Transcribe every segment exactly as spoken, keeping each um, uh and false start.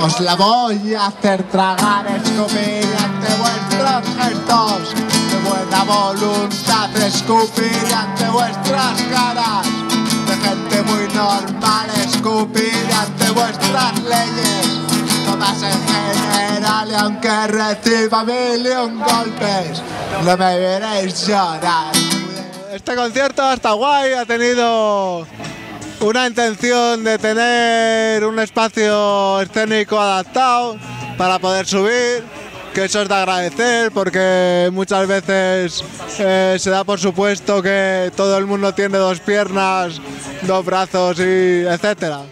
Os la voy a hacer tragar, escupir ante vuestros gestos de buena voluntad, escupir ante vuestras caras de gente muy normal, escupir ante vuestras leyes, todas en general, y aunque reciba mil y un golpes, no me veréis llorar. Este concierto está guay, ha tenido una intención de tener un espacio escénico adaptado para poder subir, que eso es de agradecer porque muchas veces eh, se da por supuesto que todo el mundo tiene dos piernas, dos brazos y etcétera.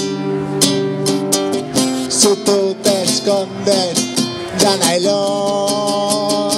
Si tú te escondes, ya nailón.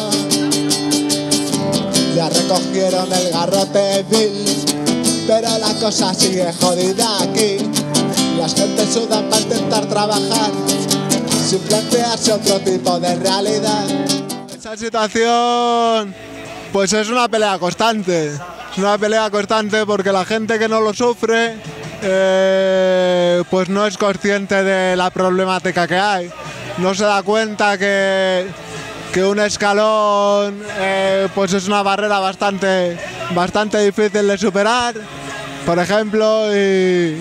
Ya recogieron el garrote vil, pero la cosa sigue jodida aquí. Las gentes sudan para intentar trabajar sin plantearse otro tipo de realidad. Esa situación pues es una pelea constante. Es una pelea constante porque la gente que no lo sufre eh, pues no es consciente de la problemática que hay. No se da cuenta que, que un escalón eh, pues es una barrera bastante, bastante difícil de superar, por ejemplo, y,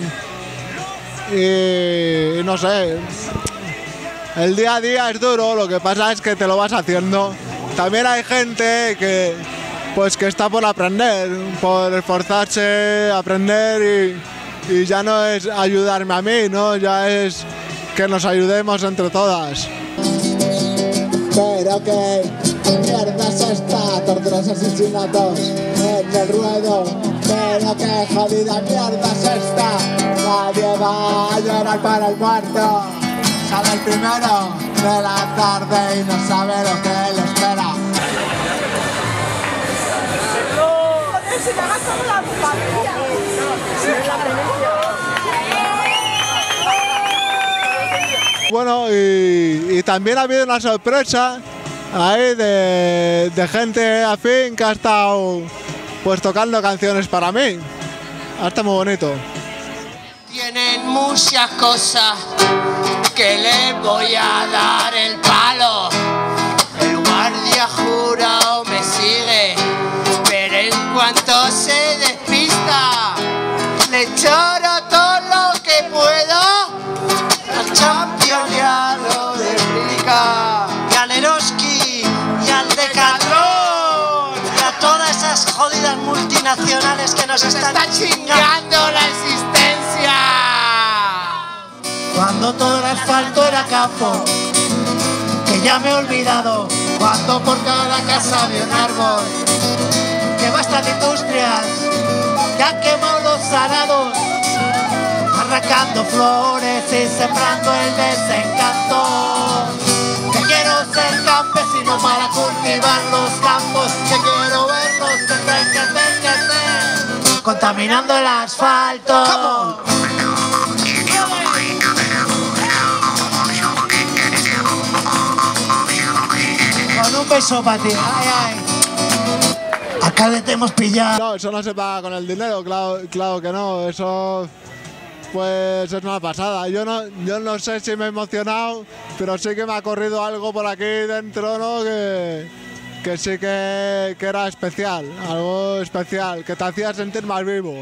y no sé, el día a día es duro, lo que pasa es que te lo vas haciendo. También hay gente que, pues, que está por aprender, por esforzarse, aprender y, y ya no es ayudarme a mí, ¿no? Ya es que nos ayudemos entre todas. Pero que mierda es esta, torturas, asesinatos en el ruedo. Pero que jodida mierda es esta, nadie va a llorar para el muerto. Sale el primero de la tarde y no sabe lo que le espera. Bueno, y, y también ha habido una sorpresa ahí de, de gente afín que ha estado pues tocando canciones para mí. Ha estado muy bonito. Tienen muchas cosas que les voy a dar el palo. El guardia jurado me sigue, pero en cuanto se despista, le choro todo lo que puedo. Al Champion ya lo explica, y al Eroski, y al Decathlon, y a todas esas jodidas multinacionales que nos están chingando la existencia. Cuando todo el asfalto era campo, que ya me he olvidado. Cuando por cada casa había un árbol, que bastan industrias que han quemado los arados, arrancando flores y sembrando el desencanto. Que quiero ser campesino para cultivar los campos, que quiero verlos crecer, crecer, crecer, contaminando el asfalto. Con un beso para ti. Ay, ay. Acá te hemos pillado. No, eso no se paga con el dinero, claro, claro que no. Eso pues es una pasada. Yo no, yo no sé si me he emocionado, pero sí que me ha corrido algo por aquí dentro, ¿no? Que, que sí que, que era especial, algo especial, que te hacía sentir más vivo.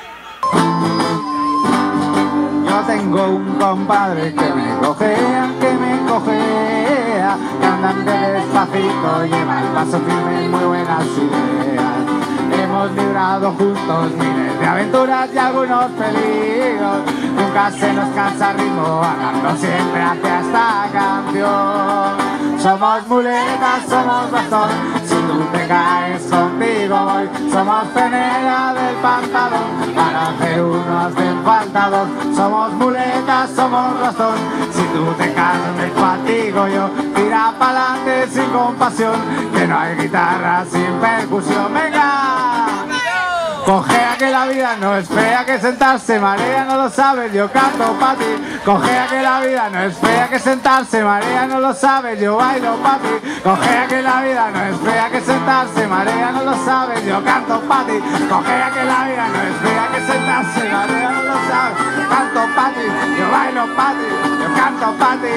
Yo tengo un compadre que me cojea, que me cojea, que andando despacito lleva el paso firme, muy buenas ideas. Hemos librado juntos miles de aventuras y algunos peligros. Nunca se nos cansa el ritmo, hablando siempre hacia esta canción. Somos muletas, somos bastón, si tú te caes contigo voy. Somos penera del pantalón, para hacer uno hacen falta dos. Somos muletas, somos bastón, si tú te caes contigo yo. Tira pa'lante sin compasión, que no hay guitarra sin percusión. ¡Venga! Cojea que la la vida no es fea, que sentarse marea, no lo sabes, yo canto pa' ti. Cojea que la vida no es fea, que sentarse marea, no lo sabes, yo bailo pa' ti. Cojea que la vida no es fea, que sentarse marea, no lo sabes, yo canto pa' ti. Cojea que la vida no es fea, que sentarse marea, no lo sabes, yo canto pa' ti, yo bailo pa' ti, yo canto pa' ti.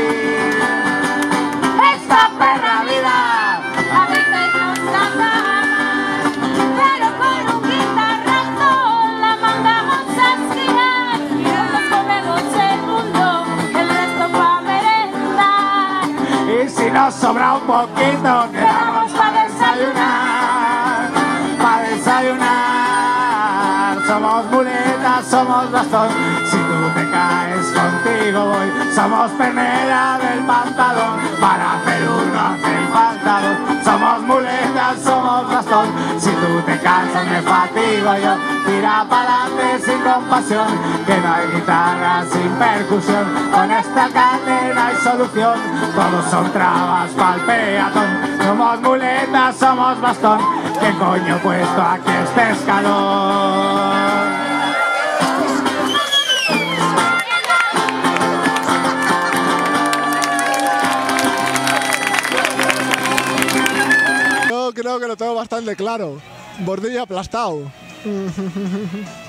Esta perra vida a veces nos trata mal, pero con un guitarrazo la mandamos a esquiar y nos comemos el mundo, el resto pa' merendar. Y si nos sobra un poquito, quedamos pa' desayunar, pa' desayunar. Somos muletas, somos bastón, si tú te caes contigo voy. Somos pernera del pantalón, para hacer uno hacen falta dos. Somos muletas, somos bastón, si tú te cansas me fatigo yo. Tira pa'lante sin compasión, que no hay guitarra sin percusión. Con esta cadena hay solución, todos son trabas pa'l peatón. Somos muletas, somos bastón, ¿qué coño he puesto aquí este escalón? Yo creo que lo tengo bastante claro. Bordillo aplastado.